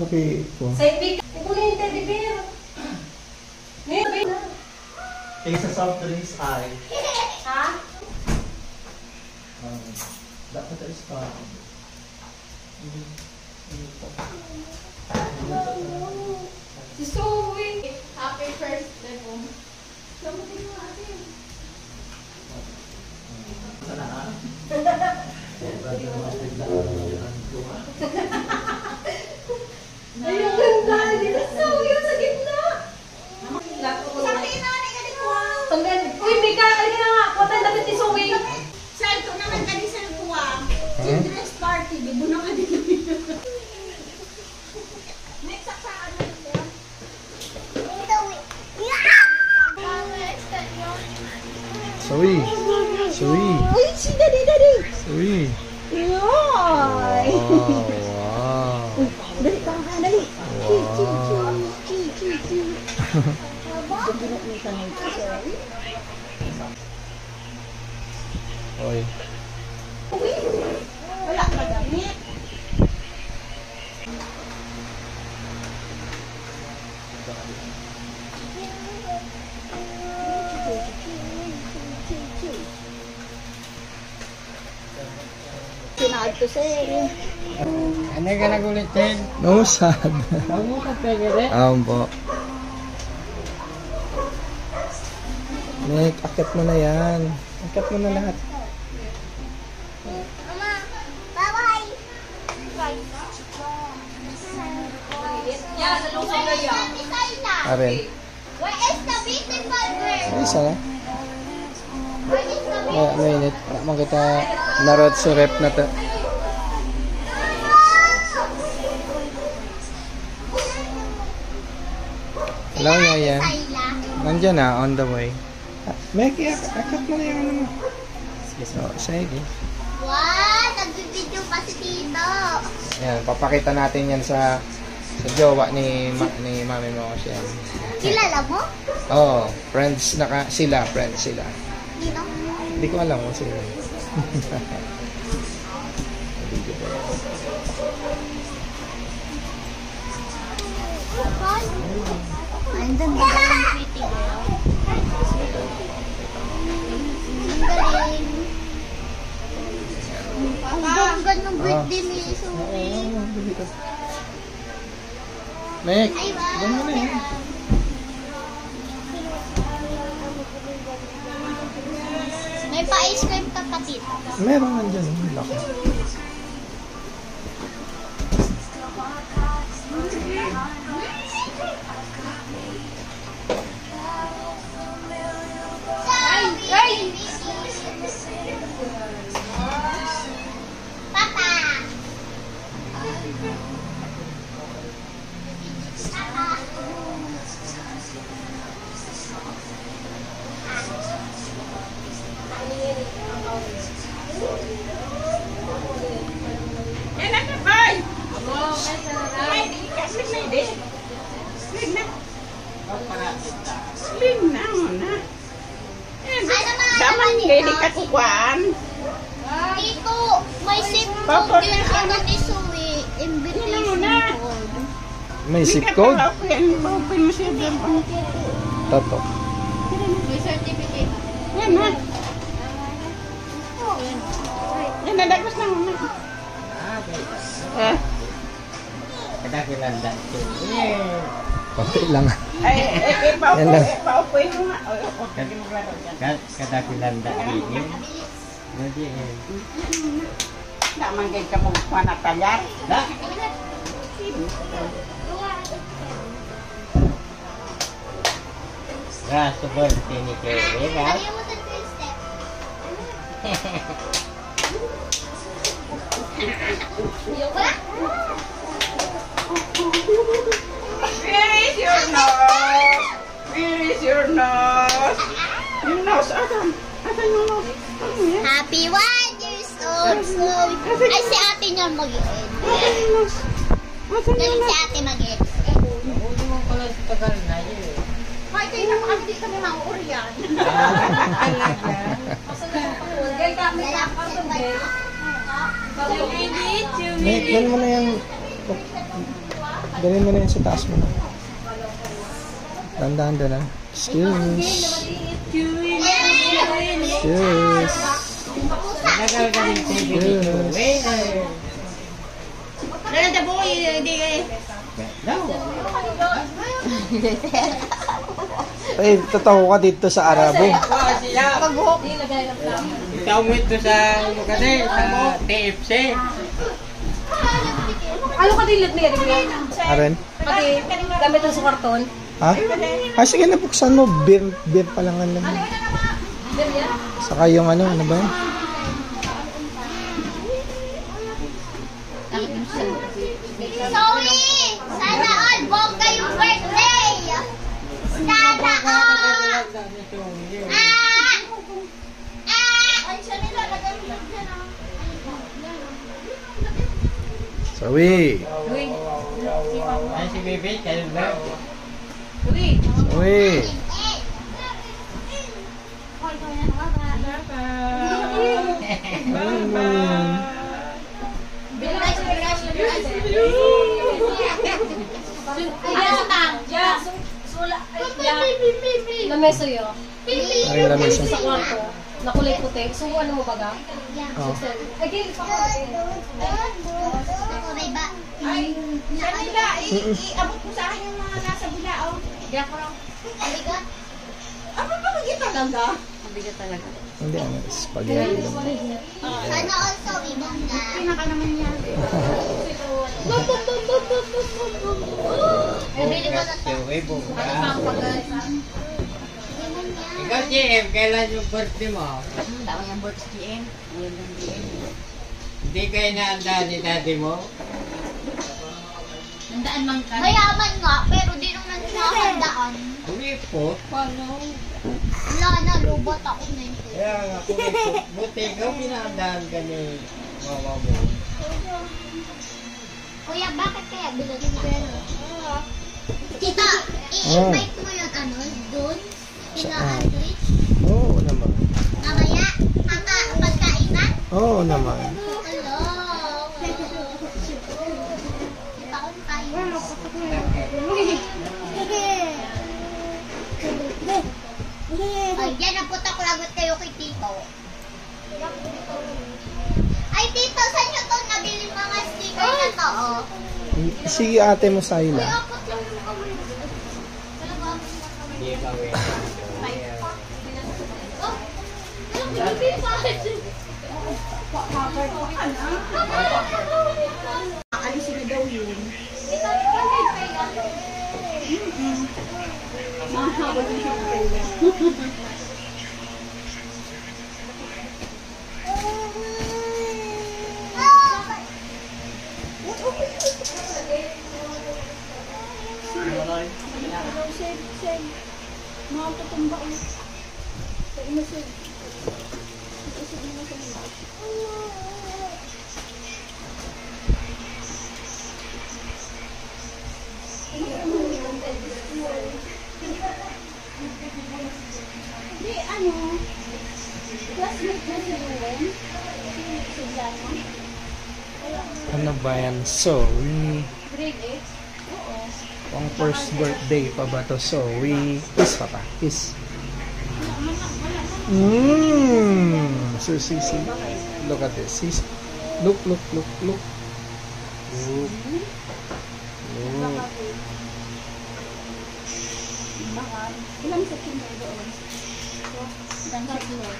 Okay ko. Sa ibig, ito na yung teddy bear. Ngayon, na. Sa soft drinks ay. Ha? Dapat ay spa. Si Zoe. Happy first day po. Samutin mo natin. Sana ha? Ay, ang ganda. Dito Zoe sa gitna. Sabi na ni ganito. Uy, Mika, alin na nga. Kuha tayo dapat si Zoe. Sir, ito naman kani sa kuwa. Children's party, di mo na ka din. Next sa ano nila? Sorry. Sorry. Uy, si Daddy. Sorry. Yoy. Wow. Dali ka nga, dali. Wow. Oy. Wala ka damit. Sinado sa'yo. Ano ka nagulit, Ted? No sad. Huwag mo ka pwede. Po. Nick, akit mo na yan. Akit mo na lahat. Mama, bye-bye. Yan, nalusog na yan. Aren. Where is the beautiful girl? Ay, isa na. Where is the Mainit. Naman kita narod sa rep na to. Hello, Yaya. Sayla? Nandiyan na, on the way. Meki, akit mo na yung ano mo. Sige. Wow, nagbibideo pa si Tito. Ayan, papakita natin yan sa jowa ni mami mo siya. Kilala mo? Oh, friends sila. Nino? Hindi ko alam kung sila. Ang ganda ng pretty girl. Ang galing. Ang ganda ng birthday ni Zoe. Mek, Ay, wow. doon mo na yan. May pa-ice cream ka pa, Tito. Meron nandiyan. Laki. Papa! Yan na, boy! Ay, kasig na hindi. Slim na. Slim na, na. Daman hindi ka kukuhaan. Tito, may zip Papa, code din ano ni Zoe. Invitation code. May zip code? Open mo siya dyan. Tato. May certificate. Yan na. Yan na, dagos na muna. Kadakilanda. Pati lang. Paupo, Yan lang. paupoy mo nga. Kadakilanda. Hindi. Naman kayo ka mong panatalyar. Raso po, tinikere. Lagyan mo sa 3 step. Wala? Where is your nose? Where is your nose? Your nose, Adam. Asan yung nose? Ano yan? Happy 1 years old, Zoe. Ay, si ate niya mag-end. Asan yung nose? Asan yung Galing si nose? ate mag-end. Hindi mo pala tagal na yun. Hoy, kayo na kami dito kami mauuriyan. Gay kami sa kasubay. Mek, yan mo na yung... Dalhin mo na yun sa taas mo. Tandaan na. Excuse. Excuse. Nagagal ka rin TV dito. Winner! Nalanda po kayo, hindi kayo. No! Ay, totoo ka dito sa Arabo. Kuha siya! Ikaw mo ito sa, kasi, sa TFC. Ano ka dilit niya? Aren? Pati gamit sa karton. Ha? Ah, sige na, buksan mo. Beer pa lang ano. Saka yung ano ba yun? Sorry! Sana all bongga yung birthday! Sana all! Ay, siya nilalagay mo lang dyan, ah. Sawi! Ay, si Bebe, kayo ba? Sawi! Lamesa yun. Ay, lamesa. Sa kwarto. Na kulay puti. So, ano mo baga? Oh. Ay, gilis ako. Ay, Shanila, iabot mo sa akin yung mga nasa bulao. Diyan ko lang. Aligat. Ano ba magiging talaga? Mabigat talaga. Hindi, ano, spaghetti lang. Sana also ibongga. Pinaka naman yan. Bibili mo na Yung Weibo. Ikaw, GM, kailan yung birthday mo? Tama yung birds GM. Hindi kayo naanda ni daddy mo? Nandaan man ka. Mayaman nga, pero di naman nakakandaan. Hindi po. Paano? Wala na, lubot ako na yun. Kaya nga, kung ito, buti ikaw pinandaan ka ni mama mo. Kuya, bakit kaya bilog na? Tita, i-invite mo yung ano, dun? Pina-sandwich? Oo naman. Mamaya, pagkainan? Oo naman. Hello. Taon tayo. Ay, yan ang putak lagot kayo kay Tito. Ay, Tito, saan nyo to nabili mga sticker na to? Oh. Sige ate mo sa ila. Hindi ka wait. Alisin na daw yun. Mahaba na siya Hindi, ano? Classmate na si Ruwen? Si Jana? Ano ba yan? So, Grade 8? Oo. pang first birthday pa ba to? So, kiss pa pa. Kiss. So, see. Look at this. See. Look. Look. Ilang section na doon? Ilang section na?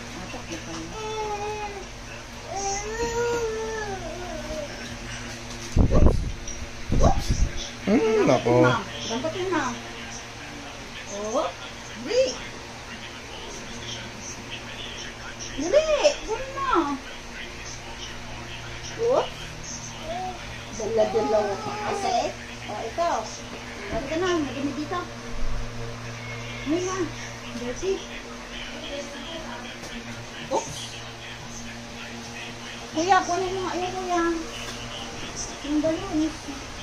Nako. Dampatin na. Oh, Bri. Gano'n na. Oh. Dala-dala ako. Kasi, ikaw. Bari ka na, maganda dito. May nga. Dirty. Oops. Kuya, kunin mo nga yun, kuya. Yung balon.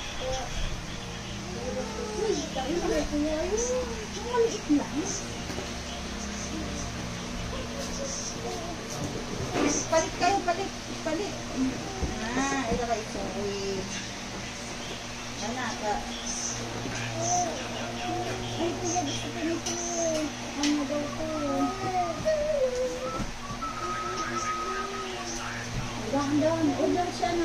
Uy, tayo na rin, kuya. Yung maliit lang. Palit kayo, palit. Ito ka ito. Uy. Ano ka? na.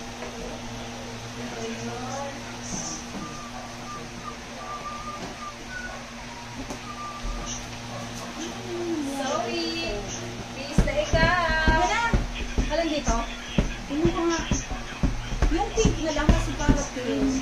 Sorry. Please na ikaw. Alam dito? Ano ko nga? Yung pink na lang kasi para pink.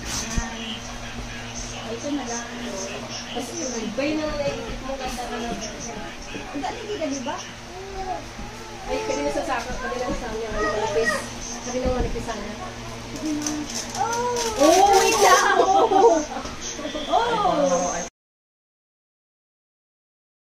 Ito na lang. Kasi bay na lang naikit mo ganda ka na. Ang galing ka, di ba? Ay, kanina sa sakot, kanina sa niya, manipis. Kanina manipis sana. Oh! Oh, wait lang!